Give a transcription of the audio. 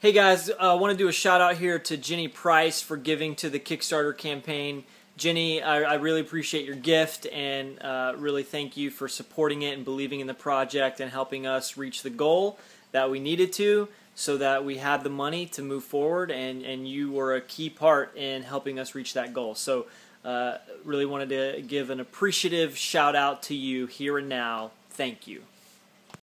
Hey guys, I want to do a shout out here to Jenny Price for giving to the Kickstarter campaign. Jenny, I really appreciate your gift and really thank you for supporting it and believing in the project and helping us reach the goal that we needed to so that we had the money to move forward, and you were a key part in helping us reach that goal. So really wanted to give an appreciative shout out to you here and now. Thank you.